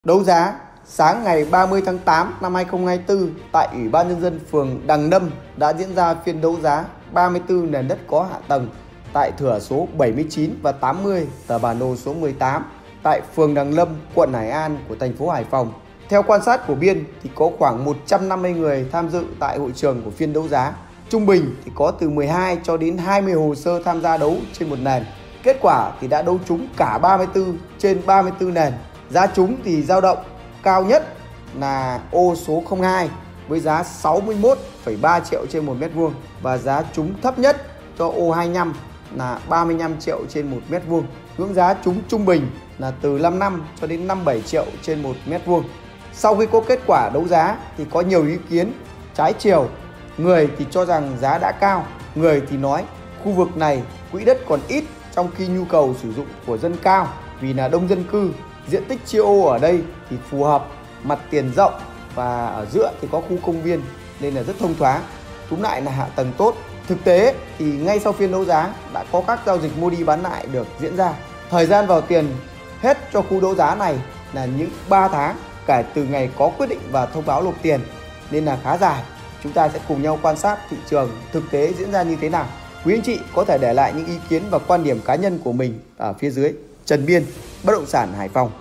Đấu giá sáng ngày 30 tháng 8 năm 2024 tại Ủy ban Nhân dân phường Đằng Nâm đã diễn ra phiên đấu giá 34 nền đất có hạ tầng tại thửa số 79 và 80 tờ bản đồ số 18 tại phường Đằng Lâm, quận Hải An của thành phố Hải Phòng. Theo quan sát của biên thì có khoảng 150 người tham dự tại hội trường của phiên đấu giá. Trung bình thì có từ 12 cho đến 20 hồ sơ tham gia đấu trên một nền. Kết quả thì đã đấu trúng cả 34 trên 34 nền. Giá trúng thì dao động cao nhất là ô số 02 với giá 61,3 triệu trên 1 mét vuông và giá trúng thấp nhất cho ô 25 là 35 triệu trên 1 mét vuông. Ngưỡng giá trúng trung bình là từ 55 cho đến 57 triệu trên 1 mét vuông. Sau khi có kết quả đấu giá thì có nhiều ý kiến trái chiều. Người thì cho rằng giá đã cao, người thì nói khu vực này quỹ đất còn ít trong khi nhu cầu sử dụng của dân cao vì là đông dân cư. Diện tích chia ô ở đây thì phù hợp, mặt tiền rộng và ở giữa thì có khu công viên nên là rất thông thoáng. Túm lại là hạ tầng tốt. Thực tế thì ngay sau phiên đấu giá đã có các giao dịch mua đi bán lại được diễn ra. Thời gian vào tiền hết cho khu đấu giá này là những 3 tháng kể từ ngày có quyết định và thông báo nộp tiền nên là khá dài. Chúng ta sẽ cùng nhau quan sát thị trường thực tế diễn ra như thế nào. Quý anh chị có thể để lại những ý kiến và quan điểm cá nhân của mình ở phía dưới. Trần Biên, Bất động sản Hải Phòng.